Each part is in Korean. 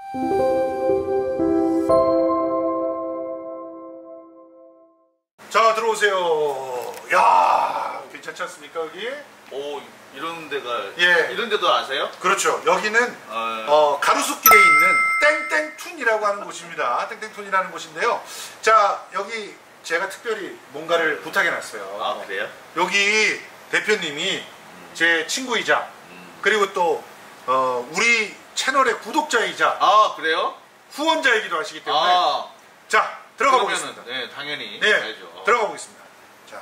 자, 들어오세요. 야, 괜찮지 않습니까 여기? 오, 이런 데가 예. 이런 데도 아세요? 그렇죠. 여기는 가로수길에 있는 땡땡툰이라고 하는 곳입니다. 땡땡툰이라는 곳인데요. 자, 여기 제가 특별히 뭔가를 부탁해놨어요. 아, 그래요? 여기 대표님이 제 친구이자 그리고 또 우리 채널의 구독자이자 그래요? 후원자이기도 하시기 때문에 자, 들어가 보겠습니다. 네, 당연히 네, 가야죠. 들어가 보겠습니다. 자.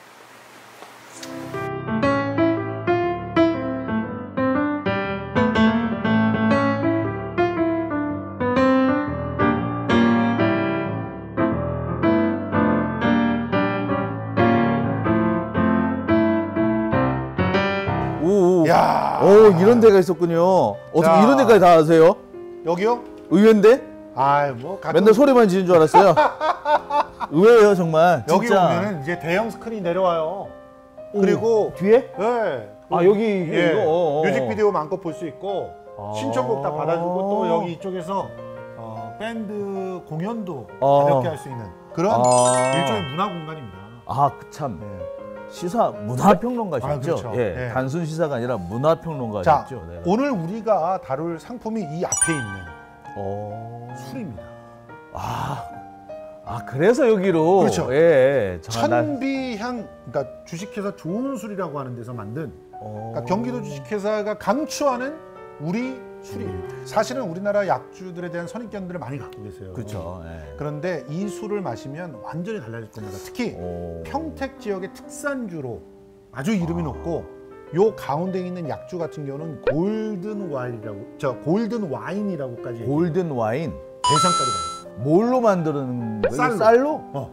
야, 이런 데가 있었군요. 어떻게 자. 이런 데까지 다 아세요? 여기요? 의외인데? 뭐 맨날 소리만 지는 줄 알았어요. 의외예요, 정말. 여기 진짜. 오면은 이제 대형 스크린이 내려와요. 그리고 뒤에? 네. 여기 예, 이거. 뮤직비디오 마음껏 볼 수 있고 신청곡 다 받아주고 또 여기 이쪽에서 밴드 공연도 가볍게 할 수 있는 그런 일종의 문화 공간입니다. 참. 네. 시사 문화평론가셨죠? 그렇죠. 예, 네. 단순 시사가 아니라 자, 문화평론가셨죠. 내가. 오늘 우리가 다룰 상품이 이 앞에 있는 술입니다. 그래서 여기로. 그렇죠. 예. 천비향, 그러니까 주식회사 좋은 술이라고 하는 데서 만든 그러니까 경기도 주식회사가 강추하는 우리 술이에요. 사실은 우리나라 약주들에 대한 선입견들을 많이 갖고 계세요. 그렇죠. 예. 그런데 이 술을 마시면 완전히 달라질 겁니다. 특히 평택 지역의 특산주로 아주 이름이 높고 요 가운데 있는 약주 같은 경우는 골든 와인이라고까지 골든 와인. 대상까지 받았어요. 뭘로 만드는 거예요? 쌀로?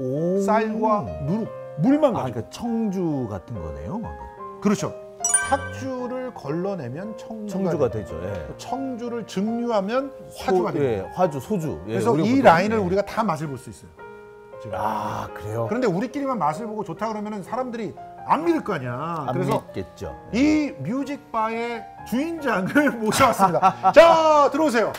쌀과 누룩, 물만 가지고. 그러니까 청주 같은 거네요. 그렇죠. 탁주를 걸러내면 청주가 되죠. 예. 청주를 증류하면 화주가 됩니다. 화주, 소주. 그래서 이 라인을 우리가 다 맛을 볼 수 있어요. 지금. 그래요? 그런데 우리끼리만 맛을 보고 좋다 그러면 사람들이 안 믿을 거 아니야. 안 그래서 믿겠죠. 이 뮤직바의 주인장을 모셔왔습니다. 자, 들어오세요.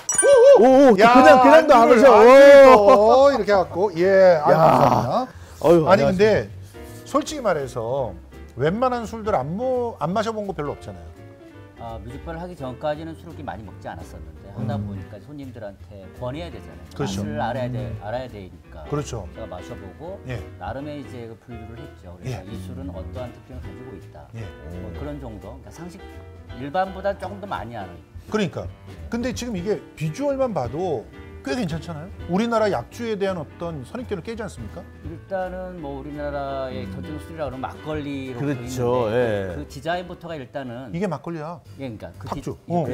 그냥도 안 오셔. 이렇게 해갖고 감사합니다. 아니 근데 솔직히 말해서 웬만한 술들 안 마셔본 거 별로 없잖아요. 뮤직바를 하기 전까지는 술을 그렇게 많이 먹지 않았었는데 하다 보니까 손님들한테 권해야 되잖아요. 그렇죠. 맛을 알아야 되니까. 그렇죠. 제가 마셔보고 나름의 이제 분류를 했죠. 그래서 이 술은 어떠한 특징을 가지고 있다. 뭐 그런 정도. 그러니까 상식 일반보다 조금 더 많이 아는. 그러니까. 근데 지금 이게 비주얼만 봐도 꽤 괜찮잖아요. 우리나라 약주에 대한 어떤 선입견을 깨지 않습니까? 일단은 뭐 우리나라의 전통 술이라 그러면 막걸리로 그렇죠. 있는데 그 디자인부터가 일단은 이게 막걸리야. 그러니까 그 탁주.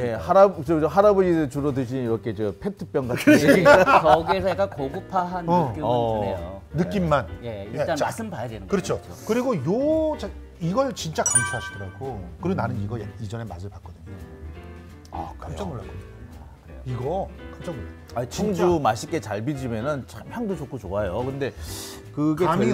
할아버지들 주로 드시는 이렇게 페트병 같은 거기에서 약간 고급화한 느낌은 드네요. 느낌만. 일단 맛은 봐야 되는 거죠. 그렇죠. 그리고 이걸 진짜 강추하시더라고. 그리고 나는 이거 이전에 맛을 봤거든요. 깜짝 놀랐거든요. 이거 깜짝 놀랐어요. 청주 맛있게 잘 빚으면은 참 향도 좋고 좋아요. 근데 그게 감히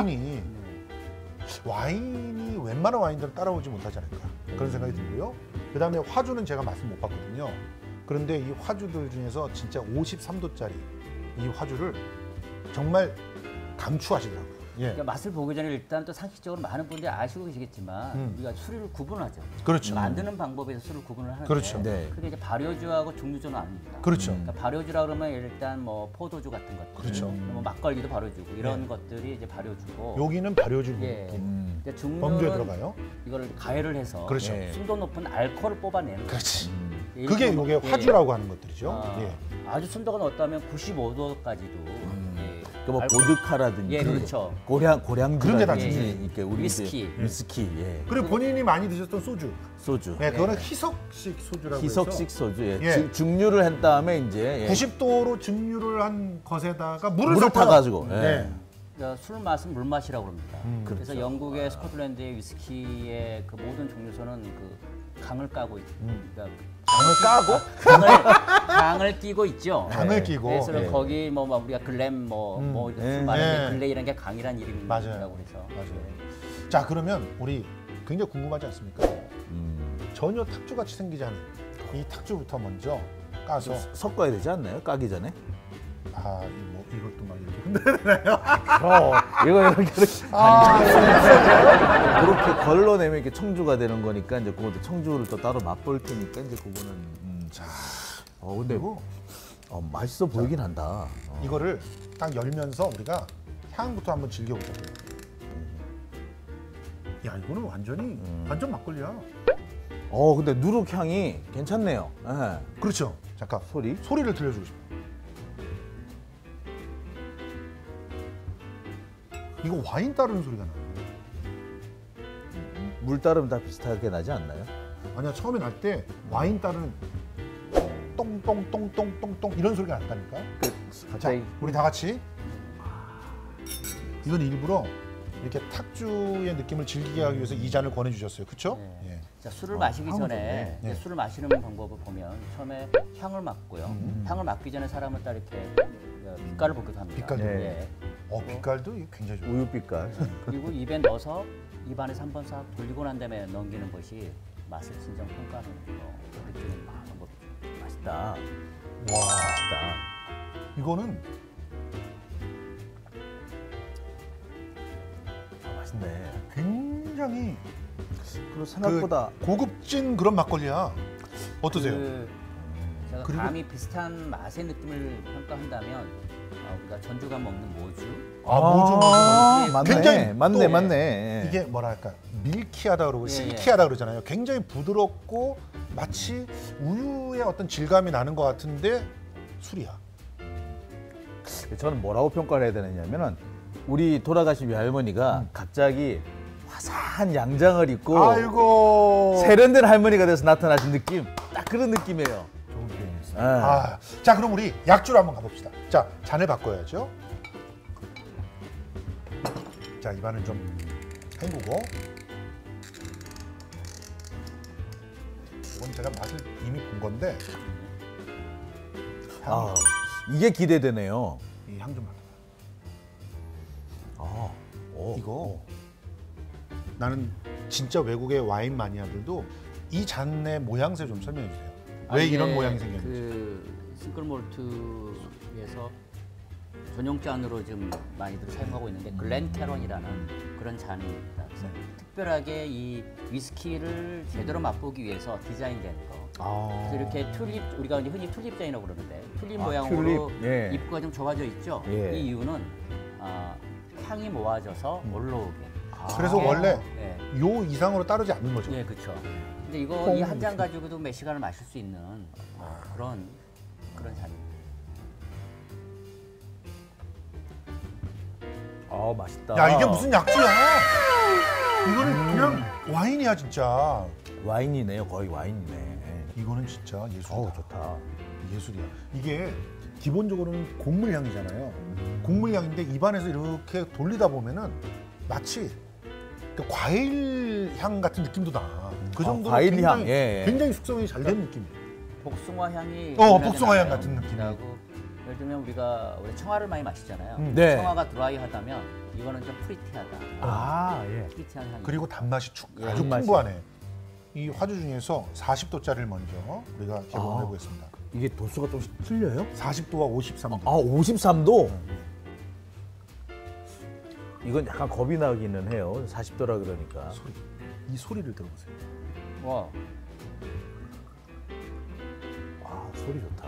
와인이 웬만한 와인들은 따라오지 못하지 않을까 그런 생각이 들고요. 그 다음에 화주는 제가 맛을 못 봤거든요. 그런데 이 화주들 중에서 진짜 53도짜리 이 화주를 정말 강추하시더라고요. 그러니까 맛을 보기 전에 일단 또 상식적으로 많은 분들이 아시고 계시겠지만 우리가 술을 구분하죠. 그렇죠. 만드는 방법에서 술을 구분을 하는데 그렇죠. 그게 이제 발효주하고 중류주는 아닙니다. 그렇죠. 그러니까 발효주라 그러면 일단 뭐 포도주 같은 것들, 그렇죠. 뭐 막걸리도 발효주고 이런 것들이 이제 발효주고. 여기는 발효주 범주에 들어가요. 이거를 가열을 해서 그렇죠. 순도 높은 알코올을 뽑아내는. 그렇지. 그게 이게 화주라고 하는 것들이죠. 아주 순도가 높다면 95도까지도. 뭐 보드카라든지 그렇죠. 고량주 그런 게 다 이렇게 우리 위스키. 그리고 본인이 많이 드셨던 소주. 그거는 희석식 소주라고 해서. 희석식 소주. 증류를 한 다음에 이제 90도로 증류를 한 것에다가 물을 타가지고. 그러니까 술 맛은 물 맛이라고 합니다. 그래서 영국의 스코틀랜드의 위스키의 그 모든 종류소는 그 강을 까고 그러니까 강을 끼고 있죠. 강을 끼고. 그래서 거기 뭐 우리가 글램 술 많은데 글레이라는 게 강이란 이름이라고 맞아요. 그래서. 자, 그러면 우리 굉장히 궁금하지 않습니까? 전혀 탁주 같이 생기지 않은 이 탁주부터 먼저 까서 섞어야 되지 않나요? 까기 전에? 이것도 막 이렇게 이거 이렇게 그렇게 걸러내면 이렇게 청주가 되는 거니까 이제 그것도 청주를 또 따로 맛볼 테니까 이제 그거는 자, 근데 그리고 맛있어 보이긴 한다. 이거를 딱 열면서 우리가 향부터 한번 즐겨보자고요. 야, 이거는 완전 막걸리야. 근데 누룩 향이 괜찮네요. 예. 그렇죠. 잠깐 소리를 들려주고 싶어. 이거 와인 따르는 소리가 나. 물 따르면 다 비슷하게 나지 않나요? 아니야, 처음에 날 때 와인 따르는 똥똥똥똥똥똥 이런 소리가 났다니까. 자, 우리 다 같이. 이건 일부러 이렇게 탁주의 느낌을 즐기게 하기 위해서 이 잔을 권해주셨어요. 그렇죠? 네. 자, 술을 마시기 전에 네. 술을 마시는 방법을 보면 처음에 향을 맡고요. 향을 맡기 전에 사람은 딱 이렇게 빛깔을 보기도 합니다. 빛깔도. 예. 빛깔도 이게 굉장히 좋아요. 우유 빛깔. 그리고 입에 넣어서 입안에서 한번 싹 돌리고 난 다음에 넘기는 것이 맛을 진정 평가하는 느끼는 방법이죠. 맛있다. 와, 맛있다. 이거는 맛있네. 굉장히 그리고 생각보다 고급진 그런 막걸리야. 어떠세요? 제가 그리고- 감이 비슷한 맛의 느낌을 평가한다면 우리가 전주가 먹는 모주. 모주. 굉장히 맞네, 또 맞네. 이게 뭐랄까 밀키하다 그러고 예, 실키하다 그러잖아요. 굉장히 부드럽고 마치 우유의 어떤 질감이 나는 것 같은데 술이야. 저는 뭐라고 평가를 해야 되느냐면은 우리 돌아가신 외할머니가 갑자기 화사한 양장을 입고 아이고. 세련된 할머니가 돼서 나타나신 느낌, 딱 그런 느낌이에요. 좋은 표현이었어요. 아. 자, 그럼 우리 약주로 한번 가봅시다. 자, 잔을 바꿔야죠. 자, 입안을 좀 헹구고. 이건 제가 맛을 이미 본 건데 이게 기대되네요. 이 향 좀 맡아봐. 오. 이거 나는 진짜 외국의 와인 마니아들도 이 잔의 모양새 좀 설명해 주세요. 왜 이런 모양이 생겼는지. 그 싱글 몰트에서 전용잔으로 지금 많이들 사용하고 있는데 글렌캐런이라는 그런 잔입니다. 그래서 특별하게 이 위스키를 제대로 맛보기 위해서 디자인된 거. 그래서 이렇게 튤립, 우리가 이제 흔히 튤립잔이라고 그러는데 튤립 모양으로 튤립, 예. 입구가 좀 좁아져 있죠. 예. 이 이유는 향이 모아져서 올라오게. 그래서 원래 예. 요 이상으로 따르지 않는 거죠. 예, 그렇죠. 근데 이거 이 한 잔 가지고도 몇 시간을 마실 수 있는 그런 잔입니다. 맛있다. 야, 이게 무슨 약주야? 이거는 그냥 와인이야 진짜. 와인이네요. 거의 와인이네. 이거는 진짜 예술이다. 좋다. 예술이야. 이게 기본적으로는 곡물 향이잖아요. 곡물 향인데 입안에서 이렇게 돌리다 보면은 마치 그 과일 향 같은 느낌도 나. 그 정도로 과일 향, 굉장히, 예. 굉장히 숙성이 잘 된 느낌이에요. 복숭아 향이 복숭아 향 나요. 같은 느낌이. 나고 예를 들면 우리가 청아를 많이 마시잖아요. 네. 청아가 드라이하다면 이거는 좀 프리티하다. 예. 프리티한 향이. 그리고 단맛이 예. 아주 단맛이. 풍부하네. 이 화주 중에서 40도짜리를 먼저 우리가 개봉해 보겠습니다. 이게 도수가 좀 틀려요? 40도와 53도. 53도? 이건 약간 겁이 나기는 해요. 40도라 그러니까. 이 소리를 들어보세요. 와, 소리 좋다.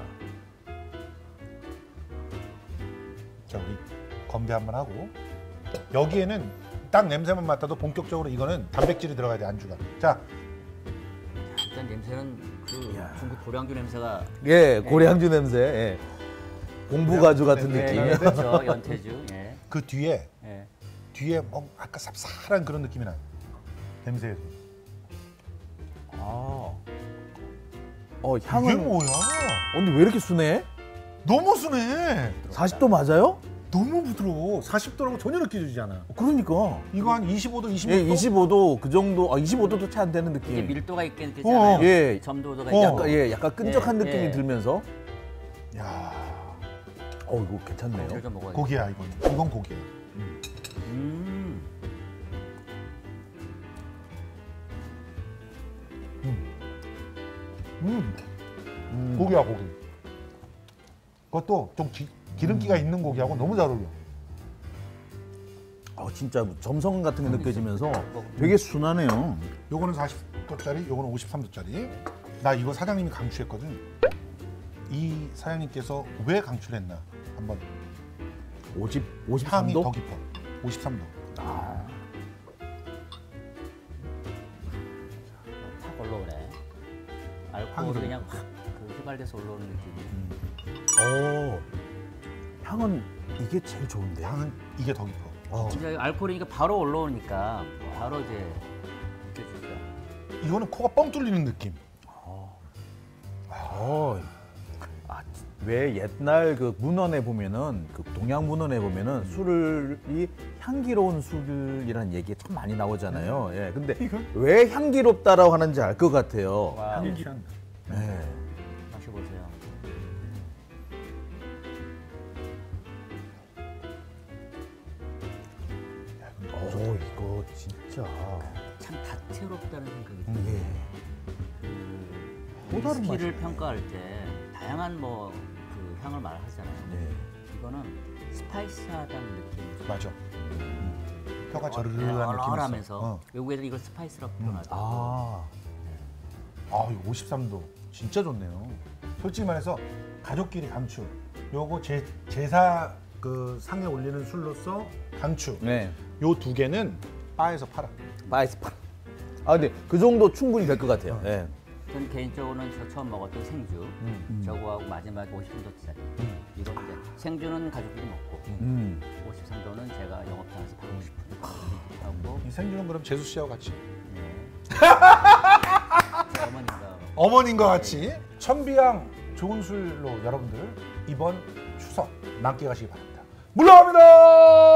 자, 우리 건배 한번 하고 여기에는 딱 냄새만 맡아도 본격적으로 이거는 단백질이 들어가야 돼, 안주가. 자, 일단 냄새는 그 중국 고량주 냄새가. 예, 고량주 냄새. 예. 공부가주 같은 네, 느낌. 네. 그렇죠, 연태주. 예. 그 뒤에 예. 아까 쌉쌀한 그런 느낌이 나요. 냄새에서. 이게 향은. 뭐야? 근데 왜 이렇게 순해? 너무 순해. 40도 맞아요? 너무 부드러워. 40도라고 전혀 느껴지지 않아. 그러니까. 이거 한 25도, 26도? 예, 25도 그 정도. 25도도 채 안 되는 이게 느낌. 밀도가 있게 느껴지잖아요. 예. 점도가 약간, 약간 끈적한 예, 느낌이 예. 들면서. 야, 이거 괜찮네요. 고기를 좀 먹어야 돼. 고기야, 이건. 이건 고기야. 고기야, 고기. 그것도 좀 기름기가 있는 고기하고 너무 잘 어울려. 진짜 점성 같은 게 느껴지면서 되게 순하네요. 요거는 40도짜리, 요거는 53도짜리. 나 이거 사장님이 강추했거든. 이 사장님께서 왜 강추했나? 한번 53도? 향이 더 깊어. 53도. 확 올라오네. 향이 알코올이 그냥 확그 휘발돼서 올라오는 느낌이. 향은 이게 제일 좋은데. 향은 이게 더 깊어. 진짜 알코올이니까 바로 올라오니까 바로 이제 느껴지죠. 이거는 코가 뻥 뚫리는 느낌. 왜 옛날 그 문헌에 보면은 그 동양 문헌에 보면은 술이 향기로운 술이라는 얘기 참 많이 나오잖아요. 예. 근데 왜 향기롭다라고 하는지 알 것 같아요. 와, 향기한. 예. 마셔보세요. 이거 진짜. 참 다채롭다는 생각이 예. 들어요. 또 다른 위스키를 맛이네. 평가할 때 다양한 뭐 그 향을 말하잖아요. 예. 이거는 스파이스하다는 느낌이 맞아. 혀가 저르르한 느낌이 있어. 얼얼하면서 외국에서 이걸 스파이스라고 표현하죠. 이거 53도 진짜 좋네요. 솔직히 말해서 가족끼리 강추. 요거 제사 그 상에 올리는 술로서 강추. 네. 요 두 개는 바에서 팔아. 바이스파. 근데 그 정도 충분히 될 것 같아요. 예. 저는 개인적으로는 저 처음 먹었던 생주, 저거하고 마지막에 50도짜리. 이거 이제 생주는 가족끼리 먹고 53도는 제가 영업장에서 받고 싶은 하고 이 생주는 그럼 재수 씨하고 같이. 제 어머님과 어머님과 같이 천비향 좋은 술로 여러분들 이번 추석 만끽하시기 바랍니다. 물러갑니다.